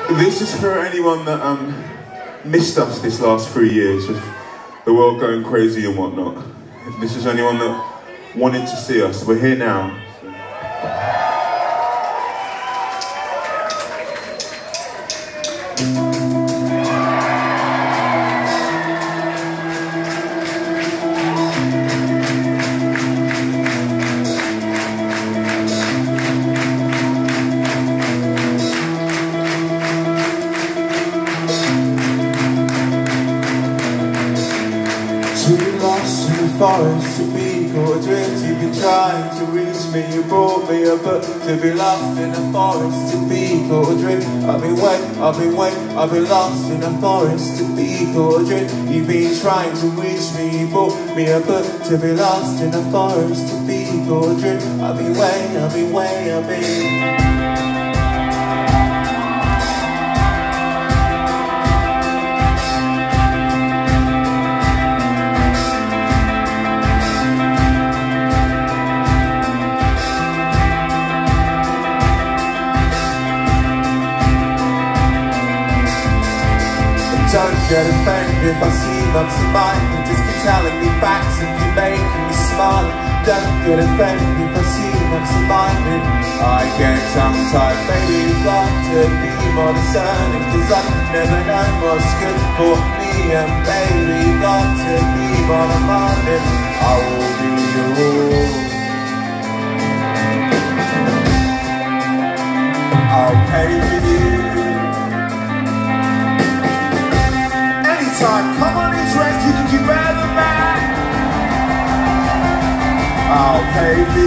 This is for anyone that missed us this last 3 years with the world going crazy and whatnot. This is anyone that wanted to see us. We're here now. Too lost in the forest to be caught adrift. You've been trying to reach me. You brought me a book to be lost in the forest to be caught adrift. I've been lost in the forest to be caught adrift. You've been trying to reach me. You brought me a book to be lost in the forest to be caught adrift. I've been Don't get offended if I seem absent-minded. Just keep telling me facts and keep making me smile. Don't get offended if I seem absent-minded. I get tongue-tied, baby, you've got to be more discerning, 'cause I never know what's good for me. And baby, you've got to be more demanding. I will be yours. I'll pay for you. Come on, it's right, you can keep better than that. I'll pay for